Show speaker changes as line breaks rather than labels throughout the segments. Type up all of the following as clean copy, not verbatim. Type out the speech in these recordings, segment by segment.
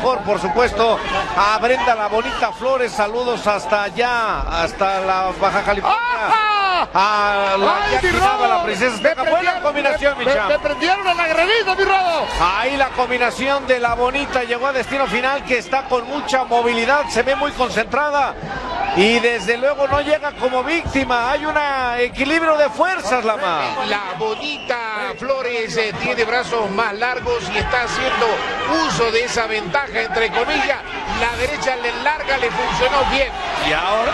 mejor, por supuesto, a Brenda La Bonita Flores. Saludos hasta allá, hasta la Baja California. A la Yaquinaba, la princesa Azteca. Buena combinación, mi chavo.
Me prendieron a la Guerrerita, mi Rodo.
Ahí la combinación de La Bonita llegó a destino final, que está con mucha movilidad, se ve muy concentrada y desde luego no llega como víctima. Hay un equilibrio de fuerzas, Lama.
La Bonita Flores tiene brazos más largos y está haciendo uso de esa ventaja, entre comillas. La derecha le larga, le funcionó bien.
Y ahora,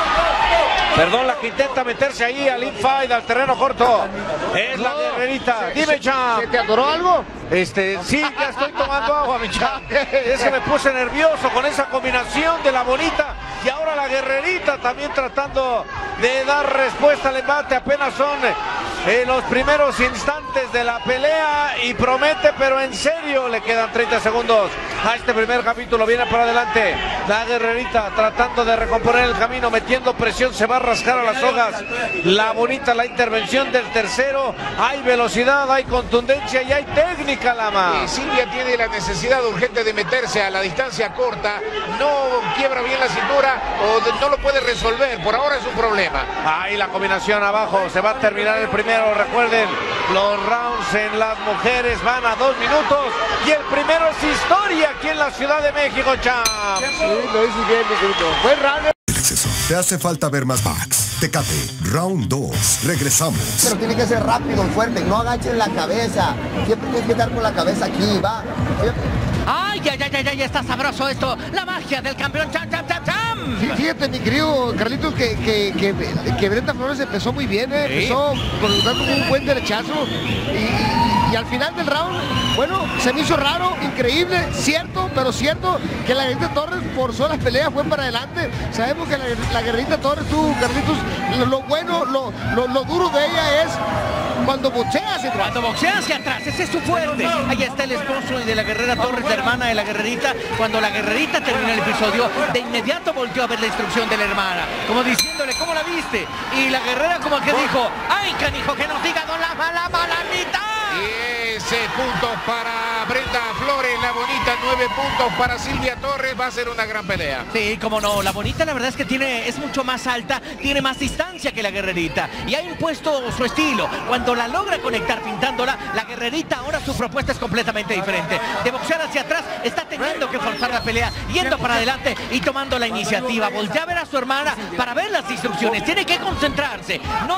perdón, la que intenta meterse ahí al infield, al terreno corto, es la Guerrerita. Dime, Champ.
¿Se te atoró algo?
Sí, ya estoy tomando agua, mi Champ. Es que me puse nervioso con esa combinación de La Bonita y ahora la Guerrerita también tratando de dar respuesta al embate. Apenas son los primeros instantes de la pelea y promete, pero en serio, le quedan 30 segundos a este primer capítulo. Viene por adelante la Guerrerita tratando de recomponer el camino, metiendo presión, se va a rascar a las sogas. La Bonita, la intervención del tercero. Hay velocidad, hay contundencia y hay técnica, Lama.
Silvia tiene la necesidad urgente de meterse a la distancia corta, no quiebra bien la cintura o no lo puede resolver, por ahora es un problema.
Ahí la combinación abajo, se va a terminar el primero. Recuerden, los rounds en las mujeres van a 2 minutos y el primero es historia aquí en la Ciudad de México, Champ.
Sí, lo hice bien, mi querido. Buen runner.
Te hace falta ver más backs. Tecate, round 2. Regresamos.
Pero tiene que ser rápido, fuerte, no agachen la cabeza. Siempre tienes que estar con la cabeza aquí, va.
¡Ay, ya está sabroso esto! ¡La magia del campeón! ¡Cham!
Fíjate, mi querido Carlitos, que Brenda Flores empezó muy bien, empezó dando un buen derechazo y al final del round, bueno, se me hizo raro, increíble, cierto, pero cierto que la Guerrerita Torres forzó las peleas, fue para adelante. Sabemos que la Guerrerita Torres, tú, Carlitos, lo bueno, lo duro de ella es cuando boxea hacia atrás.
Cuando boxea hacia atrás, ese es su fuerte. Ahí está el esposo de la Guerrera Torres, la hermana de la Guerrerita. Cuando la Guerrerita termina el episodio, de inmediato volteó a ver la instrucción de la hermana, como diciéndole, ¿cómo la viste? Y la Guerrera como que dijo, ¡ay, canijo, que nos diga don la malamita!
10 puntos para Brenda Flores, La Bonita, 9 puntos para Silvia Torres. Va a ser una gran pelea.
Sí, como no, La Bonita la verdad es que es mucho más alta, tiene más distancia que la Guerrerita y ha impuesto su estilo. Cuando la logra conectar pintándola, la Guerrerita ahora su propuesta es completamente diferente. De boxear hacia atrás, está teniendo que forzar la pelea, yendo para adelante y tomando la iniciativa. Voltea a ver a su hermana para ver las instrucciones, tiene que concentrarse,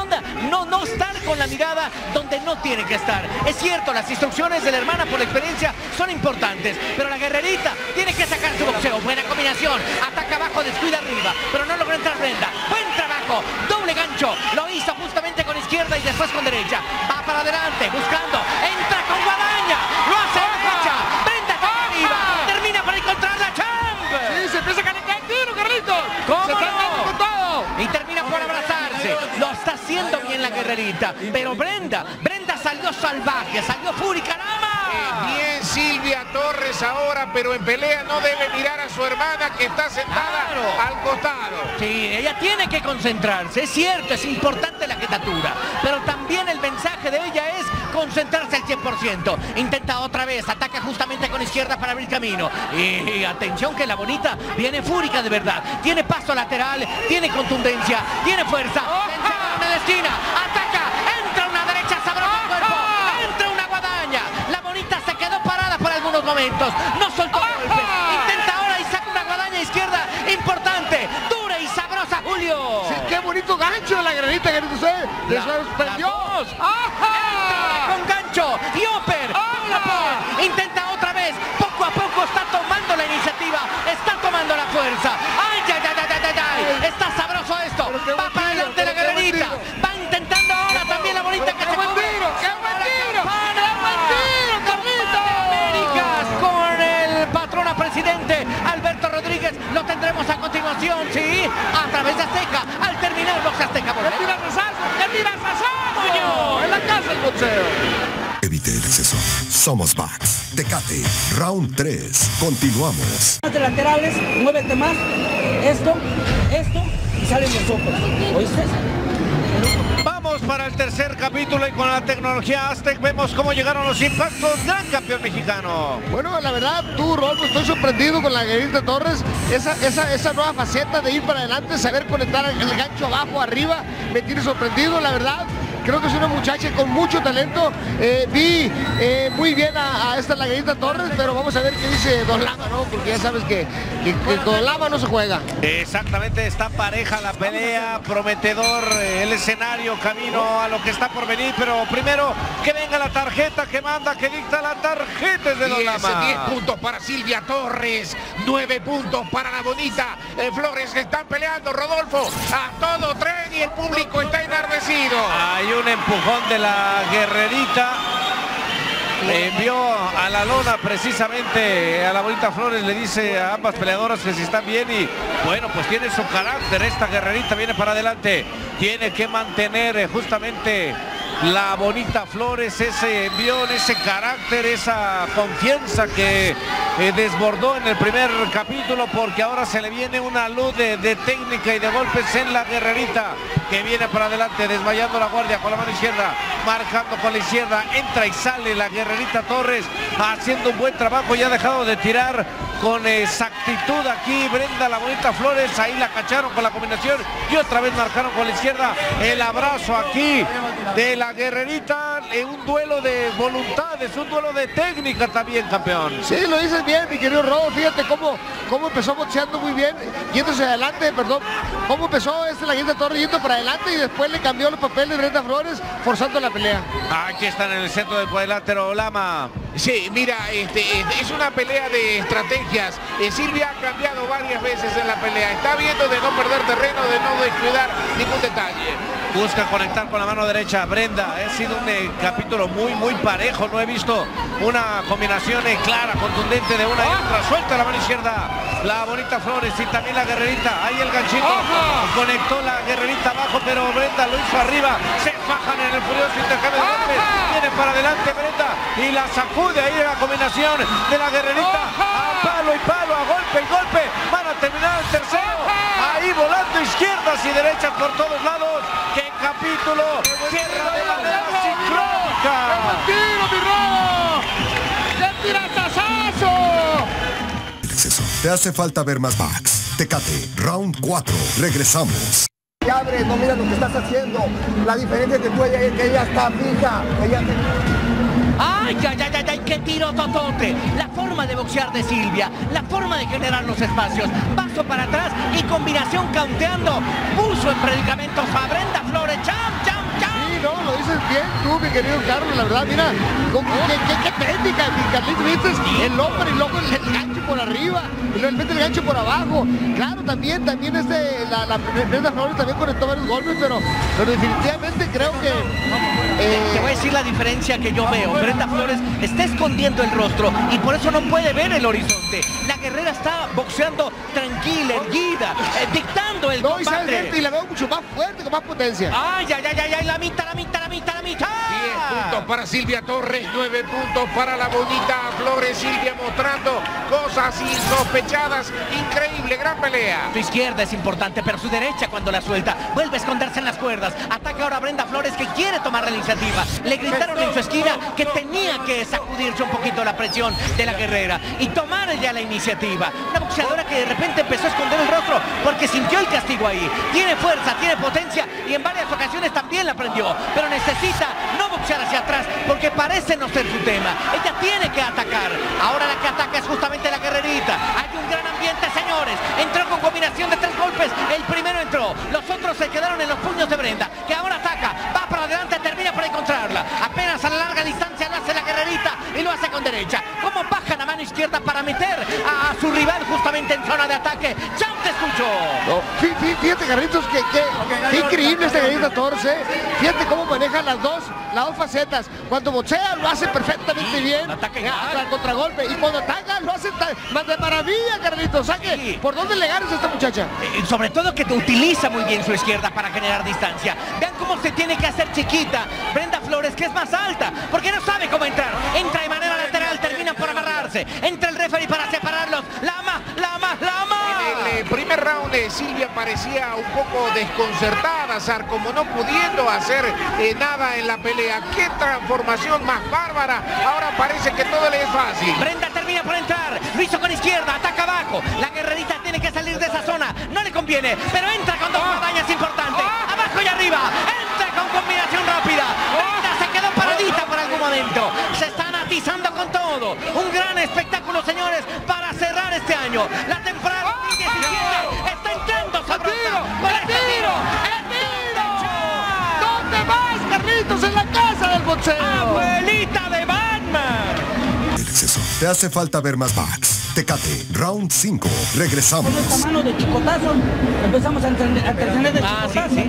no estar con la mirada donde no tiene que estar. Es cierto, las instrucciones de la hermana por la experiencia son importantes, pero la Guerrerita tiene que sacar su boxeo. Buena combinación, ataca abajo, descuida arriba, pero no logró entrar Brenda. Buen trabajo, doble gancho, lo hizo justamente con izquierda y después con derecha. Va para adelante, buscando, entra con guadaña, lo hace derecha. Brenda está arriba, termina por encontrarla, Champ.
Sí, se empieza a calentar el tiro, Carlitos.
¿Cómo
se está
no?
dando con todo.
Y termina por abrazarse. Lo está haciendo bien la Guerrerita, pero Brenda salió salvaje, salió fúrica,
Bien Silvia Torres ahora, pero en pelea no debe mirar a su hermana que está sentada al costado.
Sí, ella tiene que concentrarse, es cierto, es importante la jetatura, pero también el mensaje de ella es concentrarse al 100%. Intenta otra vez, ataca justamente con izquierda para abrir camino. Y atención que La Bonita viene fúrica de verdad, tiene paso lateral, tiene contundencia, tiene fuerza. En la esquina, ataca, entra una derecha sabrosa al cuerpo, entra una guadaña. La Bonita se quedó parada por algunos momentos, no soltó golpes. Intenta ahora y saca una guadaña izquierda importante, dura y sabrosa, Julio.
Sí, qué bonito gancho de la Guerrerita, que no sé, le sorprendió.
Con gancho y upper. Intenta otra vez, poco a poco está tomando la iniciativa, está tomando la fuerza. ¡Ay, está sabroso esto! Va para adelante la Guerrerita, va intentando ahora también La Bonita que se mueve.
¡Qué buen tiro!
Américas con el patrón presidente Alberto Rodríguez, lo tendremos a continuación, sí, a través de Azteca, al terminar Box Azteca.
¡Qué tirasazo! En la casa el boxeo.
Evite el exceso. Somos backs. Tecate, round 3. Continuamos.
De laterales, muévete más. Esto, y salen los ojos. ¿Oíste?
Vamos para el tercer capítulo y con la tecnología Aztec vemos cómo llegaron los impactos. Gran campeón mexicano.
Bueno, la verdad, tú, Rolfo, estoy sorprendido con la Guerrerita Torres. Esa nueva faceta de ir para adelante, saber conectar el gancho abajo, arriba, me tiene sorprendido, la verdad. Creo que es una muchacha con mucho talento. Vi muy bien a esta la Guerrerita Torres, pero vamos a ver qué dice Don Lama, ¿no? Porque ya sabes que Don Lama no se juega.
Exactamente, está pareja la pelea, prometedor el escenario, camino a lo que está por venir, pero primero que venga la tarjeta que manda, que dicta la tarjeta de Don Lama.
10 puntos para Silvia Torres, 9 puntos para la bonita Flores, que están peleando, Rodolfo, a todo tren y el público está enardecido.
Hay un empujón de la Guerrerita. Envió a la lona precisamente a la bonita Flores, le dice a ambas peleadoras que si están bien y bueno, pues tiene su carácter, esta Guerrerita viene para adelante, tiene que mantener justamente la bonita Flores ese envión, ese carácter, esa confianza que desbordó en el primer capítulo, porque ahora se le viene una luz de técnica y de golpes en la Guerrerita, que viene para adelante, desmayando la guardia con la mano izquierda, marcando con la izquierda, entra y sale la Guerrerita Torres, haciendo un buen trabajo y ha dejado de tirar con exactitud aquí Brenda la bonita Flores, ahí la cacharon con la combinación y otra vez marcaron con la izquierda, el abrazo aquí de la Guerrerita, un duelo de voluntades, un duelo de técnica también, campeón.
Sí, lo dices bien, mi querido Robo, fíjate cómo empezó boxeando muy bien, yéndose adelante, perdón, cómo empezó la Guerrerita Torres yendo para adelante y después le cambió los papeles de Brenda Flores, forzando la pelea.
Aquí están en el centro del cuadrilátero, Lama.
Sí, mira, es una pelea de estrategias. Silvia ha cambiado varias veces en la pelea. Está viendo de no perder terreno, de no descuidar ningún detalle.
Busca conectar con la mano derecha Brenda. Ha sido un capítulo muy parejo. No he visto una combinación clara, contundente de una y otra. Suelta la mano izquierda la bonita Flores y también la Guerrerita. Ahí el ganchito. Conectó la Guerrerita abajo, pero Brenda lo hizo arriba. Se fajan en el furioso intercambio de golpes. Viene para adelante Brenda y la sacude ahí la combinación de la Guerrerita. A palo y palo, a golpe y golpe. Van a terminar el tercero. Ahí volando izquierdas y derechas por todos lados. ¡Qué capítulo! Cierra de manera sincrónica.
¡Tiro, mi Robo! ¡Qué tiratazazo!
Te hace falta ver más backs. Tecate, round 4. Regresamos.
Te abres, no mira lo que estás haciendo. La diferencia entre tú y ella es que ella está fija.
¡Ay, qué tiro totote! La forma de boxear de Silvia, la forma de generar los espacios, paso para atrás y combinación cauteando, puso en predicamentos a Brenda Flores. ¡Cham!
Sí, no, lo dices bien tú, mi querido Carlos, la verdad, mira, qué técnica, mi Carlito, viste, el hombre y luego el gancho por arriba, y luego el gancho por abajo. Claro, también la Brenda Flores también conectó varios golpes, pero definitivamente creo que...
Te voy a decir la diferencia que yo veo. Brenda Flores está escondiendo el rostro y por eso no puede ver el horizonte. La guerrera está boxeando tranquila, erguida, dictando el combate.
Y la veo mucho más fuerte, con más potencia.
¡Ay, la mitad!
10 puntos para Silvia Torres, 9 puntos para la bonita Flores. Silvia mostrando cosas insospechadas. Increíble, gran pelea.
Su izquierda es importante, pero su derecha cuando la suelta vuelve a esconderse en las cuerdas. Ataca ahora Brenda Flores, que quiere tomar la iniciativa. Le gritaron en su esquina que tenía que sacudirse un poquito la presión de la guerrera y tomar ya la iniciativa. Una boxeadora que de repente empezó a esconder el rostro porque sintió el castigo ahí. Tiene fuerza, tiene potencia y en varias ocasiones también la prendió, pero necesita no boxear hacia atrás porque parece no ser su tema. Ella tiene que atacar. Ahora la que ataca es justamente la Guerrerita. Hay un gran ambiente, señores. Entró con combinación de 3 golpes. El primero entró. Los otros se quedaron en los puños de Brenda, que ahora ataca. Va para adelante, termina por encontrarla. Apenas a la larga distancia lo hace la Guerrerita y lo hace con derecha. Como baja la mano izquierda para meter a su rival justamente en zona de ataque. ¡Cham, te escucho!
No, fíjate, Carlitos, qué increíble esta Guerrerita Torres, ¿eh? Fíjate cómo maneja las dos facetas. Cuando boxea lo hace perfectamente bien.
Ataca
al contragolpe. Y cuando ataca lo hace más de maravilla, Carlitos. ¿Sabe? Sí. ¿Por dónde le ganas a esta muchacha?
Sobre todo que utiliza muy bien su izquierda para generar distancia. Vean cómo se tiene que hacer chiquita Brenda Flores, que es más alta, porque no sabe cómo entrar. Entra de manera lateral, termina por amarrarse. Entra el referee para separarlos. Lama.
En el primer round Silvia parecía un poco desconcertada, Sar, como no pudiendo hacer nada en la pelea. ¡Qué transformación más bárbara! Ahora parece que todo le es fácil.
Brenda termina por entrar, lo hizo con izquierda, ataca abajo. La guerrerita tiene que salir de esa zona, no le conviene, pero entra con dos guadañas importantes. Abajo y arriba, entra con combinación rápida. Brenda se quedó paradita por algún momento. Se están atizando con todo. Un gran espectáculo, señores, para cerrar este año. La temporada 2017 está entrando sabrosa.
¡El tiro! ¿Dónde vas, Carlitos? En la casa del boxeo.
¡Abuelita de Batman!
El exceso. Te hace falta ver más Max. Tecate, round 5. Regresamos.
Con esta mano de chicotazo empezamos a entrenar de chicotazo.
Sí.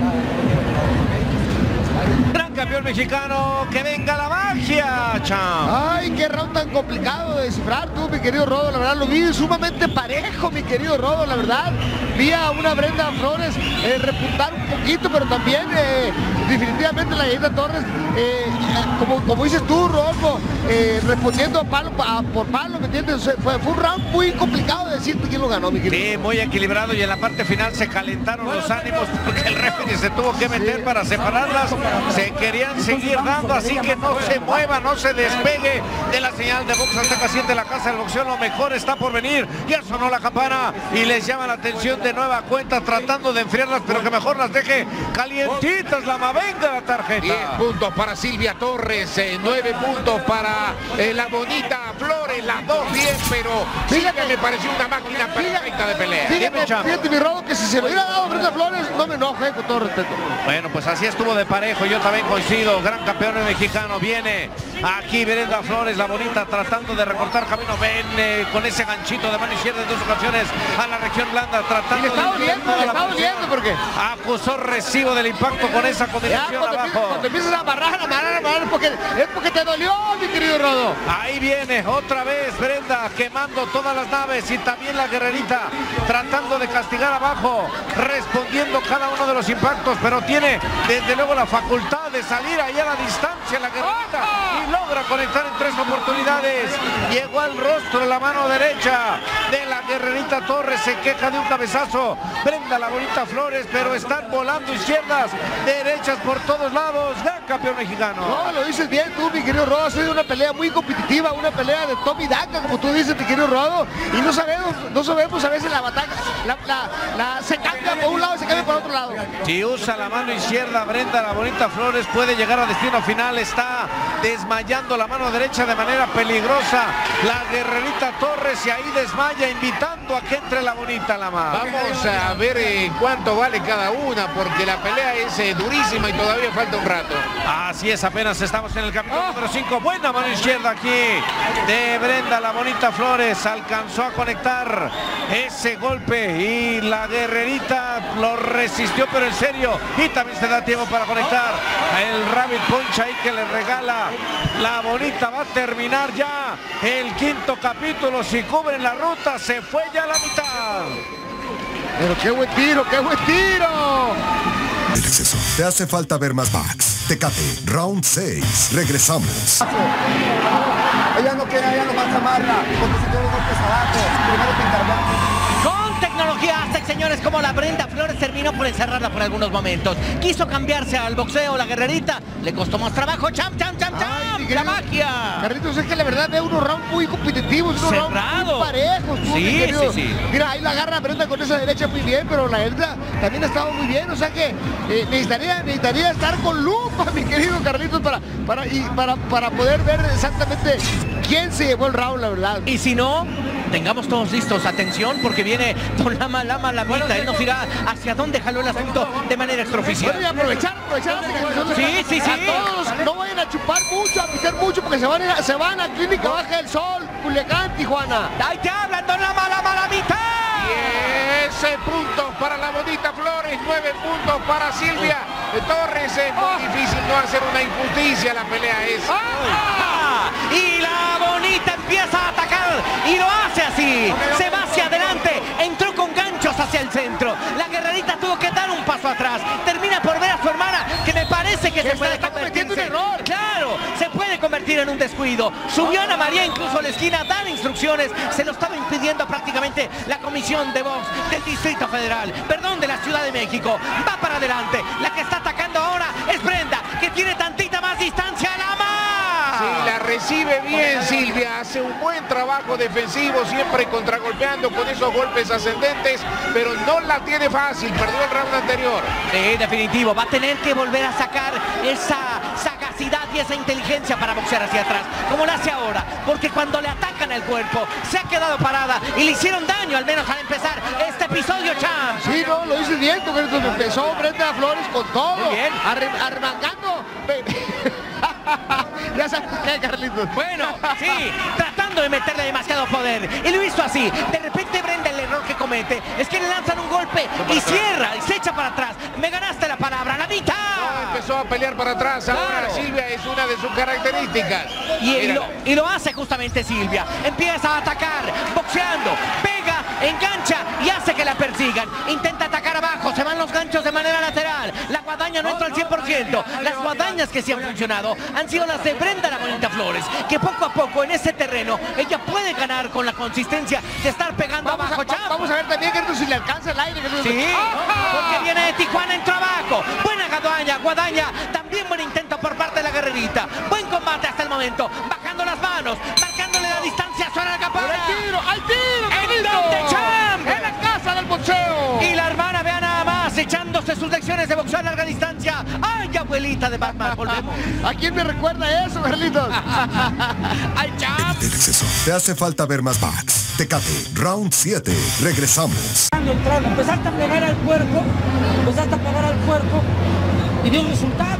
Gran campeón mexicano, que venga la magia, chao.
Ay, qué round tan complicado de descifrar tú, mi querido Rodo. La verdad, lo vi sumamente parejo, mi querido Rodo, la verdad. Vi a una Brenda Flores repuntar un poquito, pero también definitivamente la Galletita Torres, como dices tú, Rodolfo, respondiendo a palo por palo, ¿me entiendes? Fue un round muy complicado de decirte quién lo ganó, mi querido.
Sí, muy equilibrado, y en la parte final se calentaron los ánimos porque el referee se tuvo que meter para separarlas. Se querían seguir dando, así que no se mueva, no se despegue de la señal de Box Azteca 7, la casa del boxeo. Lo mejor está por venir. Ya sonó la campana y les llama la atención de nueva cuenta, tratando de enfriarlas, pero que mejor las deje calientitas. La mavenga la tarjeta.
10 puntos para Silvia Torres, 9 puntos para la bonita Flores, las dos bien, pero Silvia me pareció una máquina perfecta de pelea.
Fíjate, mi Rodo, que si se lo hubiera dado a Brenda Flores, no me enoje, con todo respeto.
Bueno, pues así estuvo de parejo, yo también coincido. Gran campeón mexicano, viene aquí Brenda Flores, la bonita, tratando de recortar camino. Ven con ese ganchito de mano izquierda en 2 ocasiones a la región blanda, tratando
le está doliendo porque
acusó recibo del impacto con esa combinación abajo.
Cuando empiezas a amarrar, es porque te dolió, mi querido Rodo.
Ahí viene otra vez Brenda quemando todas las naves, y también la guerrerita tratando de castigar abajo, respondiendo cada uno de los impactos, pero tiene desde luego la facultad de salir ahí a la distancia la guerrerita y logra conectar en 3 oportunidades. Llegó al rostro de la mano derecha de la guerrerita Torres, se queja de un cabezazo Brenda la bonita Flores, pero están volando izquierdas, derechas por todos lados. Gran campeón mexicano.
No, lo dices bien tú, mi querido Rodo. Ha sido una pelea muy competitiva, una pelea de Tommy Daca, como tú dices, mi querido Rodo, y no sabemos a veces la batalla, se cambia por un lado y se cambia por otro lado.
Si usa la mano izquierda Brenda la bonita Flores, puede llegar a destino final. Está desmayando la mano derecha de manera peligrosa la guerrerita Torres, y ahí desmaya, invitando a que entre la bonita la mano.
Vamos a ver cuánto vale cada una, porque la pelea es durísima y todavía falta un rato.
Así es, apenas estamos en el capítulo número 5. Buena mano izquierda aquí de Brenda la bonita Flores, alcanzó a conectar ese golpe y la guerrerita lo resistió, pero en serio, y también se da tiempo para conectar el rabbit punch ahí que le regala la bonita. Va a terminar ya el 5.º capítulo. Si cubren la ruta, se fue ya a la mitad.
Pero qué buen tiro, qué buen tiro.
El exceso. Te hace falta ver más Max. Tecate, round 6. Regresamos.
Ella no quiere, ella nomás amarra, porque se dio los golpes abajo. Primero te encargamos.
Con tecnología Aztec, señores, como la Brenda Flores terminó por encerrarla por algunos momentos. Quiso cambiarse al boxeo, la guerrerita. Le costó más trabajo. ¡Cham! ¡La magia!
Carlitos, es que la verdad veo unos rounds muy competitivos, unos rounds muy parejos.
Sí.
Mira, ahí la agarra Brenda con esa derecha muy bien, pero la Brenda también ha estado muy bien. O sea que necesitaría estar con lupa, mi querido Carlitos, para poder ver exactamente quién se llevó el round, la verdad.
Y si no, tengamos todos listos, atención, porque viene Don Lama Lamita. Él nos dirá hacia dónde jaló el asunto de manera extraoficial.
Bueno, y aprovechar.
Sí.
A todos, no vayan a chupar mucho, a picar mucho, porque se van a Clínica Baja del Sol, Culiacán, Tijuana.
Ahí te hablan, Don Lama Lamita.
10 puntos para la bonita Flores, 9 puntos para Silvia Torres. Es muy difícil no hacer una injusticia, la pelea es.
Y la bonita empieza a atacar y lo hace así. Se va hacia adelante, entró con ganchos hacia el centro. La guerrerita tuvo que dar un paso atrás. Termina por ver a su hermana, que me parece que se puede convertir en error. Claro, se puede convertir convertir en un descuido. Subió Ana María incluso a la esquina a dar instrucciones. Se lo estaba impidiendo prácticamente la Comisión de Box del Distrito Federal, perdón, de la Ciudad de México. Va para adelante. La que está atacando ahora es Brenda, que tiene tantita más distancia a la
Sí, la recibe bien Silvia, hace un buen trabajo defensivo, siempre contragolpeando con esos golpes ascendentes, pero no la tiene fácil, perdió el round anterior.
Sí, definitivo, va a tener que volver a sacar esa sagacidad y esa inteligencia para boxear hacia atrás, como lo hace ahora, porque cuando le atacan el cuerpo, se ha quedado parada y le hicieron daño, al menos al empezar este episodio, Champ.
Sí, no, lo dices bien, tú empezó Brenda Flores con todo,
muy bien,
arrancando. Ya sabes qué, Carlitos.
Bueno, sí, tratando de meterle demasiado poder. Y lo hizo así. De repente Brenda, el error que comete es que le lanzan un golpe y cierra y se echa para atrás. Me ganaste la palabra, la mitad.
No, empezó a pelear para atrás. Ahora Silvia es una de sus características.
Y lo hace justamente Silvia. Empieza a atacar, boxeando, pega, engancha y hace que la persigan. Intenta atacar abajo, se van los ganchos de manera lateral. La guadaña no entra al 100%. Las guadañas que sí han funcionado han sido las de Brenda la Bonita Flores, que poco a poco en ese terreno ella puede ganar con la consistencia de estar pegando abajo.
Vamos a ver también que si le alcanza el aire.
Sí, porque viene de Tijuana, entró abajo. Buena guadaña, también buen intento por parte de la guerrerita. Buen combate hasta el momento, bajando las manos, marcándole la distancia, suena la campana.
¡Al tiro!
¿En dónde, Champ?
En la casa del boxeo.
Y la hermana, vea nada más, echándose sus lecciones de boxeo a larga distancia. ¡Ay, abuelita de Batman! Volvemos.
¿A quién me recuerda eso, Carlitos?
¡Ay, Champ!
Evita el exceso. Te hace falta ver más Max. Tecate, round 7. Regresamos.
Empezaste a pegar al cuerpo, y dio un resultado.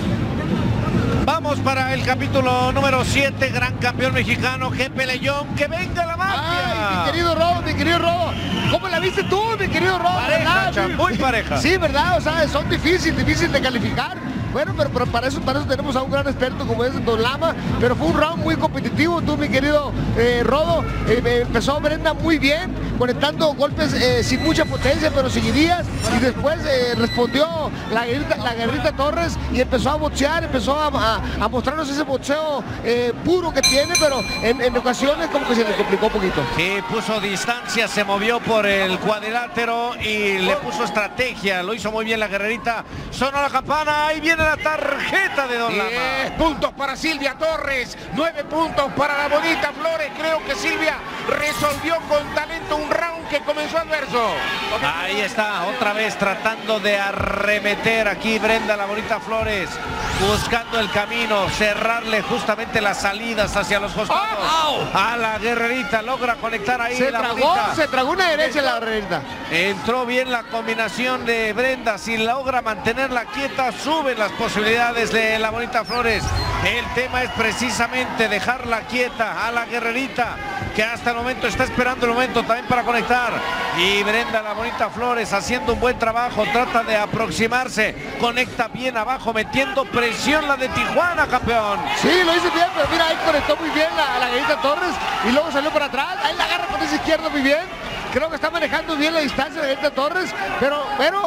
Vamos para el capítulo número 7, gran campeón mexicano, Jepe Leyón, que venga la mafia.
Ay, mi querido Rodo. ¿Cómo la viste tú, mi querido Rodo?
Pareja, Champ, muy pareja.
Sí, ¿verdad? O sea, son difíciles de calificar. Bueno, pero para eso tenemos a un gran experto como es Don Lama, pero fue un round muy competitivo, tú, mi querido Rodo. Empezó Brenda muy bien, conectando golpes sin mucha potencia, pero seguirías, y después respondió la guerrita Torres y empezó a boxear, empezó a mostrarnos ese boxeo puro que tiene, pero en ocasiones como que se le complicó un poquito.
Sí, puso distancia, se movió por el cuadrilátero y le puso estrategia, lo hizo muy bien la guerrerita. Sonó la campana, ahí viene la tarjeta de Don Lama.
10 puntos para Silvia Torres, 9 puntos para la Bonita Flores. Creo que Silvia resolvió con talento un round que comenzó adverso.
Ahí está, otra vez tratando de arremeter aquí Brenda la Bonita Flores, buscando el camino, cerrarle justamente las salidas hacia los costados. A la guerrerita, logra conectar ahí
Se tragó una derecha la guerrerita.
Entró bien la combinación de Brenda, si logra mantenerla quieta, suben las posibilidades de la Bonita Flores. El tema es precisamente dejarla quieta a la guerrerita, que hasta el momento está esperando el momento también para conectar. Y Brenda la Bonita Flores haciendo un buen trabajo, trata de aproximarse, conecta bien abajo, metiendo presión la de Tijuana, campeón.
Sí, lo hizo bien, pero mira, ahí conectó muy bien la guerrita Torres y luego salió para atrás, ahí la agarra con esa izquierda muy bien. Creo que está manejando bien la distancia de Guerrita Torres, pero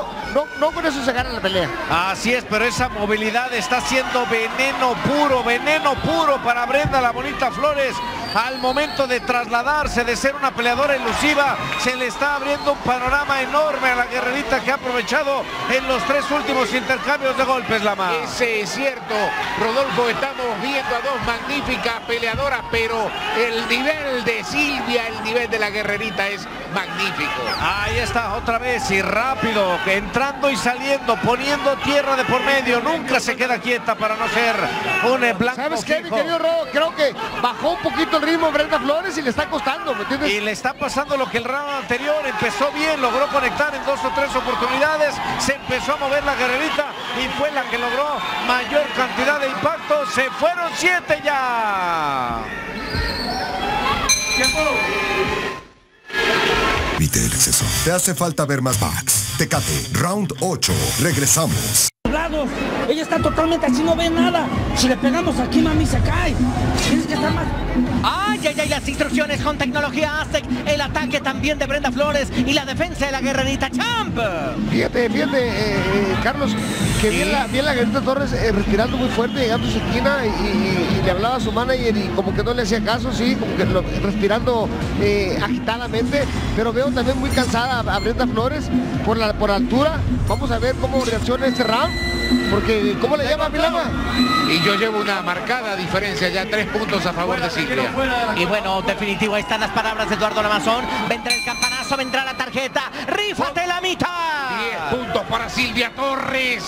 no con eso se gana la pelea.
Así es, pero esa movilidad está siendo veneno puro para Brenda la Bonita Flores. Al momento de trasladarse, de ser una peleadora elusiva, se le está abriendo un panorama enorme a la guerrerita, que ha aprovechado en los 3 últimos intercambios de golpes, Lama.
Ese es cierto, Rodolfo, estamos viendo a dos magníficas peleadoras, pero el nivel de Silvia, el nivel de la guerrerita es magnífico.
Ahí está, otra vez, y rápido, entrando y saliendo, poniendo tierra de por medio, nunca se queda quieta para no ser un blanco.
¿Sabes qué, mi querido Rodo? Creo que bajó un poquito el ritmo Brenda Flores y le está costando, ¿me entiendes?
Y le está pasando lo que el round anterior, empezó bien, logró conectar en 2 o 3 oportunidades, se empezó a mover la guerrerita y fue la que logró mayor cantidad de impactos. Se fueron 7 ya.
Evita el exceso. Te hace falta ver más Max. Tecate, round 8. Regresamos.
lados. Ella está totalmente así, no ve nada. Si le pegamos aquí, mami, se cae. Tienes que estar más...
¡Ay, ay, ay! Las instrucciones con tecnología Aztec. El ataque también de Brenda Flores y la defensa de la guerrerita Champ.
Fíjate, Carlos, que bien la guerrerita Torres respirando muy fuerte, llegando a su esquina y le hablaba a su manager y como que no le hacía caso, sí, como que respirando agitadamente, pero veo también muy cansada a Brenda Flores por la altura. Vamos a ver cómo reacciona este round, porque ¿cómo le llama Milama?
Y yo llevo una marcada diferencia, ya 3 puntos a favor de Silvia.
Y bueno, definitivo, ahí están las palabras de Eduardo Lamazón. Vendrá el campanazo, vendrá la tarjeta. ¡Rífate la mitad!
10 puntos para Silvia Torres,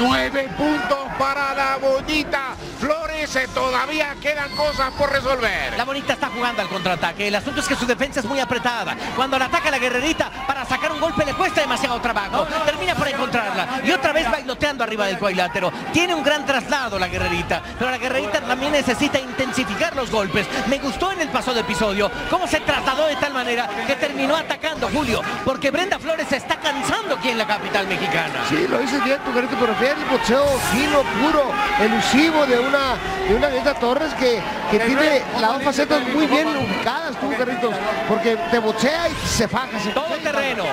9 puntos para la bonita Flores. Todavía quedan cosas por resolver.
La bonita está jugando al contraataque. El asunto es que su defensa es muy apretada. Cuando la ataca la guerrerita, para sacar un golpe le cuesta demasiado trabajo. Termina por encontrarla. Y otra vez bailoteando arriba del cuadrilátero. Tiene un gran traslado la guerrerita. Pero la guerrerita también necesita intensificar los golpes. Me gustó en el paso de episodio cómo se trasladó de tal manera que terminó atacando, Julio. Porque Brenda Flores se está cansando aquí en la capital mexicana.
Sí, lo dices bien, tu Carito, pero fíjate el boxeo fino, puro, elusivo de una Guerrerita Torres que tiene las dos facetas muy bien ubicadas, tú, Carlitos, porque te boxea y se faja.
Todo terreno,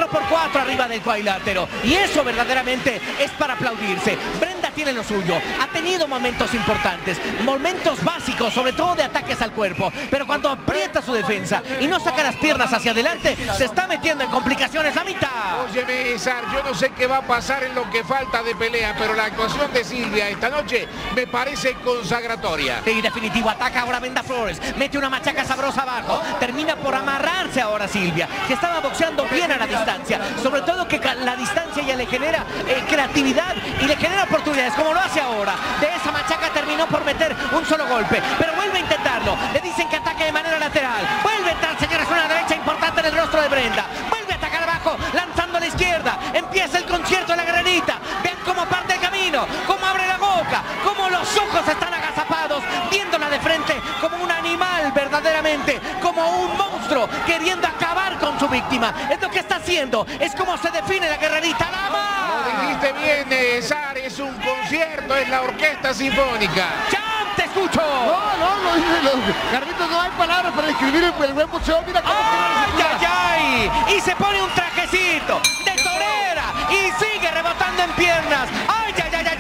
4x4 arriba del cuadrilátero. Y eso verdaderamente es para aplaudirse. Brenda tiene lo suyo. Ha tenido momentos importantes, momentos básicos, sobre todo de ataques al cuerpo. Pero cuando aprieta su defensa y no saca las piernas hacia adelante, se está metiendo en complicaciones la mitad.
Óyeme, César, yo no sé qué va a pasar en lo que falta de pelea, pero la actuación de Silvia esta noche me parece consagratoria.
Sí, definitivo, ataca ahora Brenda Flores, mete una machaca sabrosa abajo, termina por amarrarse ahora Silvia, que estaba boxeando bien a la distancia, sobre todo que la distancia ya le genera creatividad y le genera oportunidades, como lo hace ahora. De esa machaca terminó por meter un solo golpe, pero vuelve a intentarlo, le dicen que ataque de manera lateral, vuelve a entrar, señores, una derecha importante en el rostro de Brenda, vuelve a atacar abajo, lanzando a la izquierda, empieza el concierto de la guerrerita, vean cómo parte el camino, cómo abre la boca, cómo los ojos están agazapados, viéndola de frente como un animal verdaderamente, como un monstruo, queriendo acabar con su víctima. Es lo que está haciendo, es como se define la guerrerita. ¡Lama!
Lo dijiste bien, Sar, es un concierto, es la orquesta sinfónica.
¡Champ, te escucho!
No, Carlitos, no hay palabras para describir el buen boxeo. Mira cómo
¡ay! Y se pone un trajecito de torera y sigue rebotando en piernas. ¡Ay!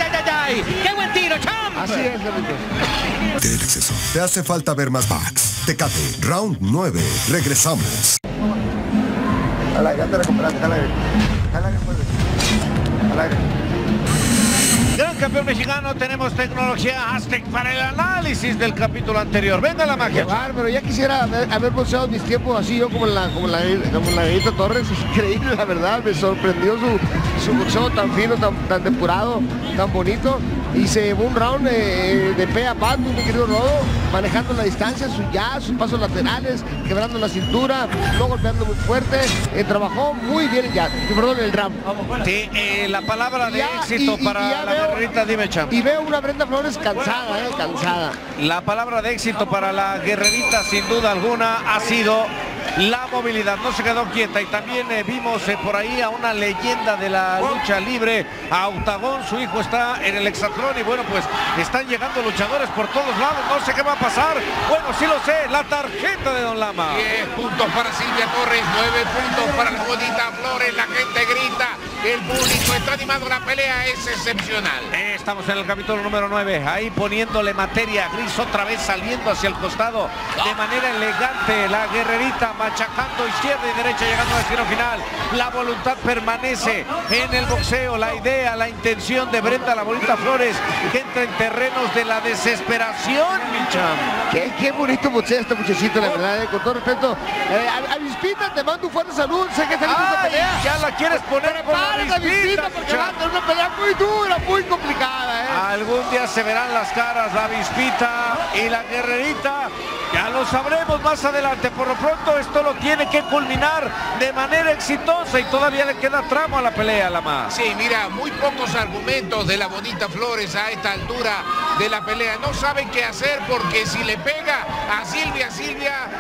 ¡Qué buen tiro, Champ!
Así es, Carlitos.
El exceso. Te hace falta ver más backs. Tecate, round 9. Regresamos.
Ya te recuperaste, al aire. Al aire.
Gran campeón mexicano, tenemos tecnología Aztec para el análisis del capítulo anterior. Venga la magia.
Qué bárbaro, ya quisiera haber boxeado en mis tiempos así yo como la Guerrerita Torres. Es increíble, la verdad, me sorprendió su boxeo tan fino, tan depurado, tan bonito. Y se llevó un round de pe a pa, mi querido Rodo, manejando la distancia, sus pasos laterales, quebrando la cintura, no golpeando muy fuerte. Trabajó muy bien en el round.
Sí, la palabra de éxito para la guerrerita, dime, Champ.
Y veo una Brenda Flores cansada, cansada.
La palabra de éxito para la guerrerita, sin duda alguna, ha sido la movilidad. No se quedó quieta y también vimos por ahí a una leyenda de la lucha libre, a Octagón. Su hijo está en el hexatlón y bueno, pues están llegando luchadores por todos lados. No sé qué va a pasar. Bueno, sí lo sé, la tarjeta de Don Lama.
10 puntos para Silvia Torres, 9 puntos para la bonita Flores. La gente grita, el público está animado, la pelea es excepcional.
Estamos en el capítulo número 9, ahí poniéndole materia gris, otra vez saliendo hacia el costado de manera elegante. La guerrerita machacando izquierda y derecha, llegando al destino final. La voluntad permanece en el boxeo, la idea, la intención de Brenda la bonita Flores, que entra en terrenos de la desesperación, mi Champ.
Qué bonito boxea este muchachito, la verdad, con todo respeto. Avispita, te mando un fuerte salud, sé que está lista esta pelea.
Ya la quieres poner con la Avispita,
porque va a tener una pelea muy dura, muy complicada.
Algún día se verán las caras, la Avispita y la guerrerita. Ya lo sabremos más adelante. Por lo pronto esto lo tiene que culminar de manera exitosa y todavía le queda tramo a la pelea, Lama.
Sí, mira, muy pocos argumentos de la bonita Flores a esta altura de la pelea. No saben qué hacer porque si le pega a Silvia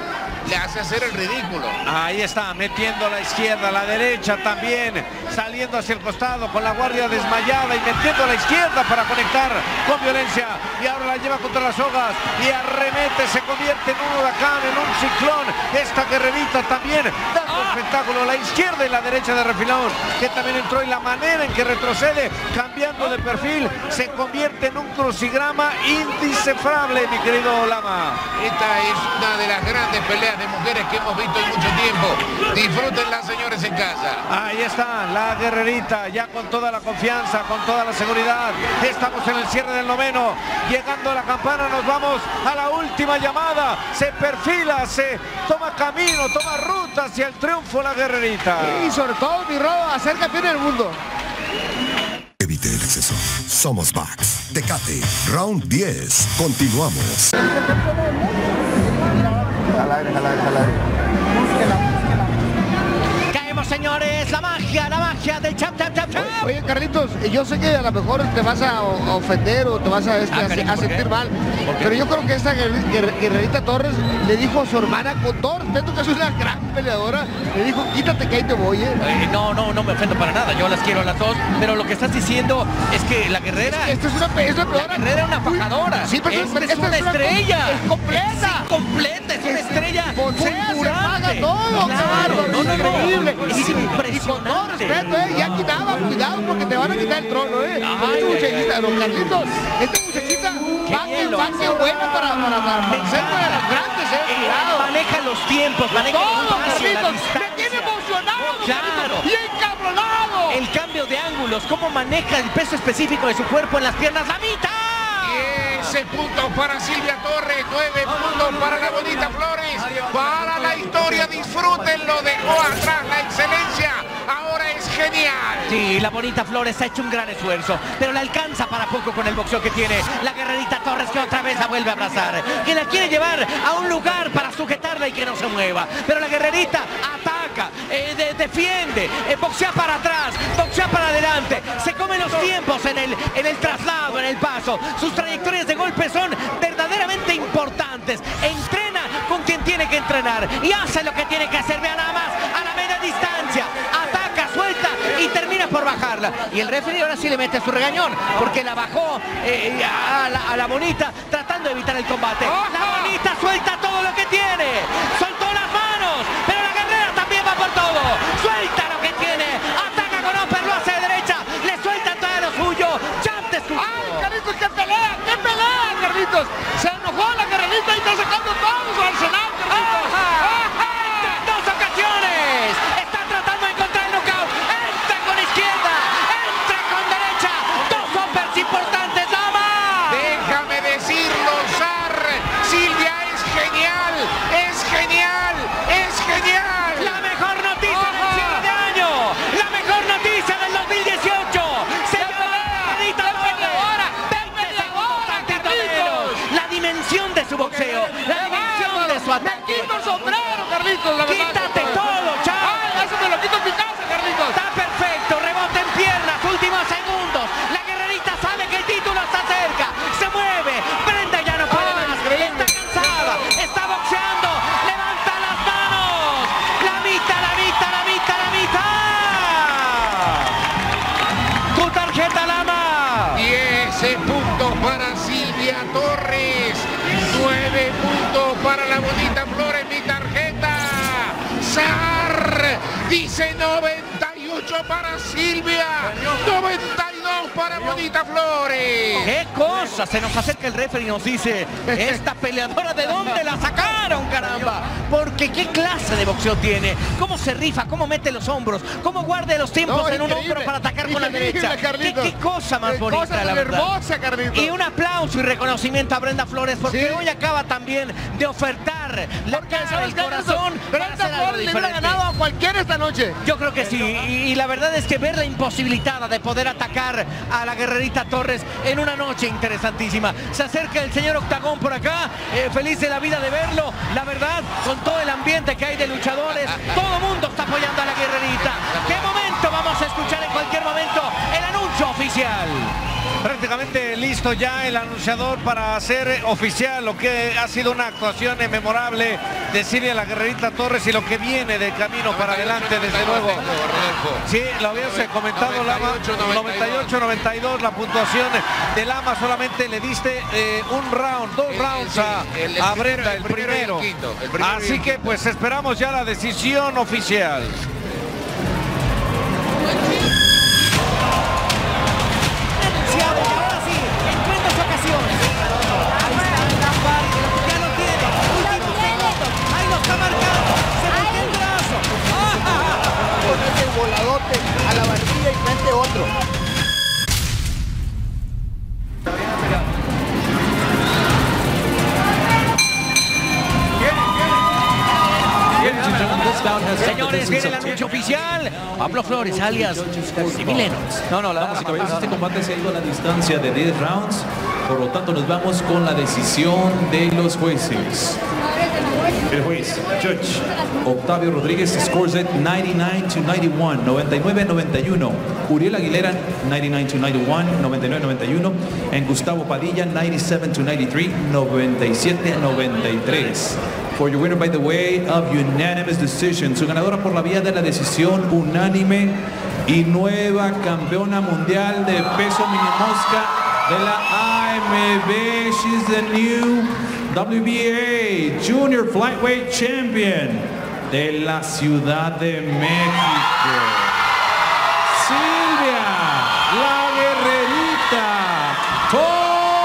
le hace hacer el ridículo.
Ahí está, metiendo la izquierda, la derecha también, saliendo hacia el costado con la guardia desmayada y metiendo la izquierda para conectar con violencia. Y ahora la lleva contra las sogas y arremete, se convierte en un huracán, en un ciclón. Esta guerrerita también dando espectáculo, la izquierda y la derecha de refilón, que también entró, y la manera en que retrocede, cambiando de perfil, se convierte en un crucigrama indescifrable, mi querido Lama.
Esta es una de las grandes peleas de mujeres que hemos visto en mucho tiempo. Disfrútenla, señores, en casa.
Ahí está la guerrerita, ya con toda la confianza, con toda la seguridad. Estamos en el cierre del noveno, llegando a la campana, nos vamos a la última llamada. Se perfila, se toma camino, toma ruta hacia el triunfo la guerrerita.
Y sobre todo, mi Rodo, a ser campeón del mundo.
Evite el exceso. Somos Vax. Tecate. Round 10. Continuamos.
Caemos, señores, la magia del chap.
Oye, Carlitos, yo sé que a lo mejor te vas a ofender o te vas a sentir mal, pero yo creo que esta guerrerita Torres le dijo a su hermana, con todo respeto, que es una gran peleadora, le dijo, quítate que ahí te voy,
No me ofendo para nada, yo las quiero a las dos, pero lo que estás diciendo es que la guerrera...
Esta es una peleadora.
La guerrera es una fajadora.
Sí, pero
esta es una estrella.
Es completa.
Es completa, es una estrella
Se paga todo.
Claro, no,
increíble.
es
Y con todo
impresionante.
respeto, ya quitaba, cuidado porque te van a quitar el trono, Esta muchachita, don Carlitos, esta muchachita va a ser buena para vencer a las grandes, cuidado.
Maneja los tiempos, maneja el espacio, la distancia.
Me tiene emocionado,
Claro.
y encabronado.
El cambio de ángulos, cómo maneja el peso específico de su cuerpo en las piernas, la mitad.
10 puntos para Silvia Torres, 9 puntos para la Bonita Flores. Para la historia, disfrútenlo, dejó atrás la excelencia. Ahora es genial.
Sí, la Bonita Flores ha hecho un gran esfuerzo, pero le alcanza para poco con el boxeo que tiene. La guerrerita Torres, que otra vez la vuelve a abrazar, que la quiere llevar a un lugar para sujetarla y que no se mueva. Pero la guerrerita ataca, defiende, boxea para atrás, boxea para adelante, se come los tiempos en el traslado, en el paso. Sus trayectorias de golpe son verdaderamente importantes. Entrena con quien tiene que entrenar y hace lo que tiene que hacer. Vea nada más, a la media distancia, ataca, suelta y termina por bajarla. Y el referee ahora sí le mete su regañón, porque la bajó a la Bonita, tratando de evitar el combate. La Bonita suelta todo lo que tiene, soltó las manos, pero la guerrera también va por todo. Suelta lo que tiene, ataca con upper, lo hace de derecha, le suelta todo lo suyo. Champ te escuchó.
¡Ay, Carlitos, qué pelea, Carlitos! Se enojó la guerrerita y está sacando todo su arsenal, Carlitos.
En 2 ocasiones está tratando de encontrar el knockout. Entra con izquierda, entra con derecha. 2 uppers importantes, dama.
Déjame decirlo, Zar. Silvia es genial, es genial, es genial.
La mejor noticia del cierre de año, la mejor noticia del 2018. Se llama Guerrerita Torres. 20 segundos, tantito menos. La dimensión de su boxeo, la dimensión de su ataque.
Me quito el sombrero, Carlitos, la verdad.
Quítate todo, chao.
Eso me lo quito en mi casa, Carlitos.
Está perfecto, rebote en piernas, últimos segundos. La guerrerita sabe que el título está cerca. Se mueve, Brenda ya no puede más. Está cansada, está boxeando. Levanta las manos. La mitad. Tu tarjeta, Lama.
10 puntos para Silvia Torres, 9 puntos para la Bonita Flores, mi tarjeta. Zar dice 98 para Silvia, 92 para Bonita Flores.
¡Qué cosa! Se nos acerca el referee y nos dice, esta peleadora, ¿de dónde la sacaron, caramba? Porque qué clase de boxeo tiene, cómo se rifa, cómo mete los hombros, cómo guarda los tiempos en un hombro para atacar con la derecha. ¿Qué cosa más bonita, la verdad?
Hermosa, Carlitos.
Y un aplauso y reconocimiento a Brenda Flores, porque hoy acaba también de ofertar la cara, el corazón.
Brenda Flores le hubiera ganado a cualquiera esta noche.
Yo creo que sí, y la verdad es que ver la imposibilitada de poder atacar a la guerrerita Torres en una noche interesantísima. Se acerca el señor Octagón por acá, feliz de la vida de verlo, la verdad, con todo el ambiente que hay de luchadores, todo el mundo está apoyando a la guerrerita. ¿Qué momento? Vamos a escuchar en cualquier momento el anuncio oficial.
prácticamente listo ya el anunciador para hacer oficial lo que ha sido una actuación memorable de Silvia la Guerrerita Torres y lo que viene de camino para adelante, desde luego. Sí, lo habías comentado, Lama. 98-92 la puntuación de Lama. Solamente le diste un round, dos rounds a Brenda, el primero. Así que pues esperamos ya la decisión oficial.
Voladote a la barbilla y frente otro.
Señores, viene el anuncio oficial. Pablo Flores, alias Mileno.
Damas y caballeros, este combate se ha ido a la distancia de 10 rounds. Por lo tanto, nos vamos con la decisión de los jueces. El juez, Judge Octavio Rodríguez, scores it 99-91, 99-91. Uriel Aguilera, 99-91, 99-91. En Gustavo Padilla, 97-93, 97-93. For your winner by the way of unanimous decision. Su ganadora por la vía de la decisión unánime y nueva campeona mundial de peso minimosca de la AMB. She's the new WBA Junior Flyweight Champion de la Ciudad de México. Silvia la Guerrerita Torres.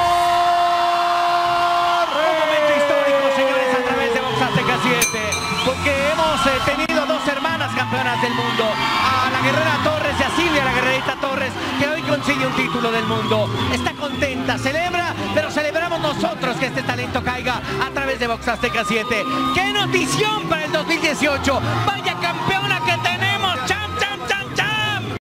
Un momento histórico, señores, a través de Box Azteca 7, porque hemos tenido dos hermanas campeonas del mundo, a la Guerrera Torres y a Silvia la Guerrerita Torres, que hoy consigue un título del mundo. Está contenta, celebra, pero celebramos nosotros que este talento caiga a través de Box Azteca 7. ¡Qué notición para el 2018! ¡Vaya